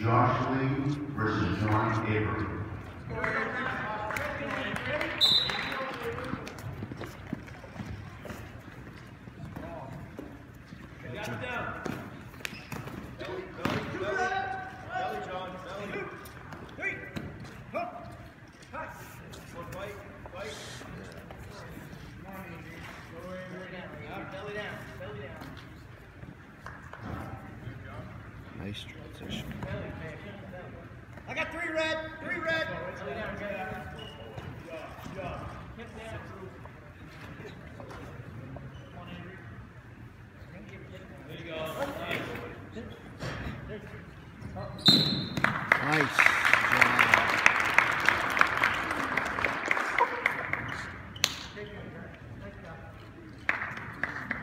Josh Lee versus John Avery. Nice transition. I got 3 red. 3 red. Nice.